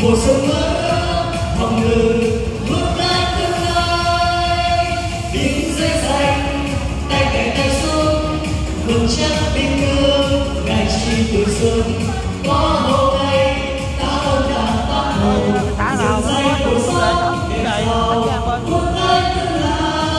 mùa xuân mới hồng ngự bước tới tương lai. Tiếng dây xanh tay kề tay xuống vững chắc biên cương ngày chi tuổi xuân. Có hôm nay ta ơn đảng Bác Hồ dựng xây cuộc sống đẹp giàu bước tới tương lai.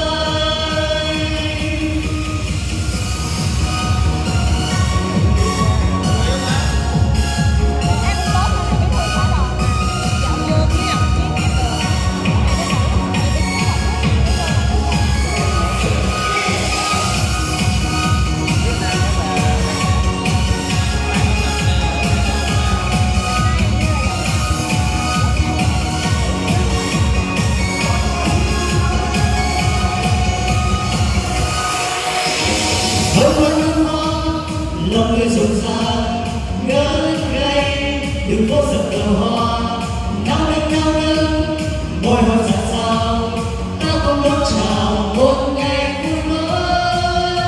Lòng người rộn ràng ngỡ ngây đường phố rực cờ hoa náo nức môi hôn dạt dào ta cùng đón chào một ngày vui mới.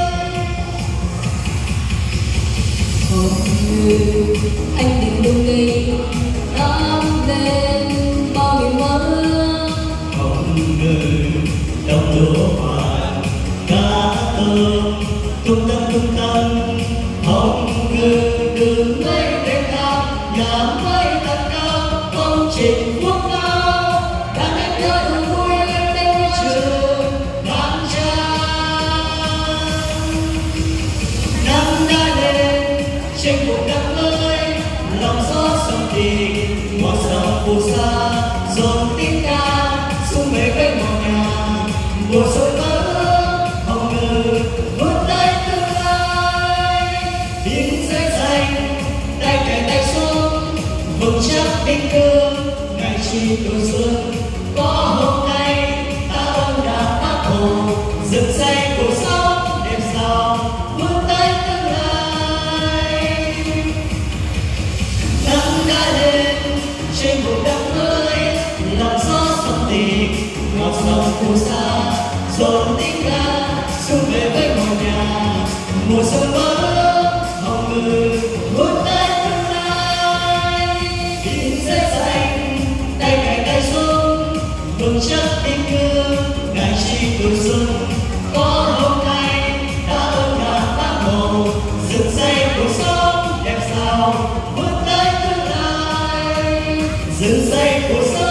Hồng ngự anh định lung linh ấm lên bao niềm mơ. Hồng ngự đồng lúa vàng cá tôm tung tăng hồng ngự đường mây đêm cao nhà mây tận cao công trình quốc cao đã đánh nhớ thương vui lên đến trường đàn trang. Nắng đã lên trên vùng đất mới lòng gió sông tình ngọt gió phù sa dồn tiếng ca xuống về với ngọt ngào mùa xuân mới hồng ngự vươn tới tương lai. Tiếng dây xanh tay kề tay xuống vững chắc biên cương ngày chi tuổi xuân. Có hôm nay ta ơn đảng Bác Hồ dựng xây cuộc sống đẹp giàu vươn tới tương lai. Nắng đã lên trên vùng đất mới lòng gió sông tình ngọt gió phù sa dồn tiếng ca xuống về với ngôi nhà mùa xuân mới hồng ngự vươn tới tương lai. Tiếng dây xanh tay kề tay xuống vững chắc biên cương ngày chi tuổi xuân. Có hôm nay đã ơn đảng Bác Hồ dựng xây cuộc sống đẹp giàu vươn tới tương lai. Dựng xây cuộc sống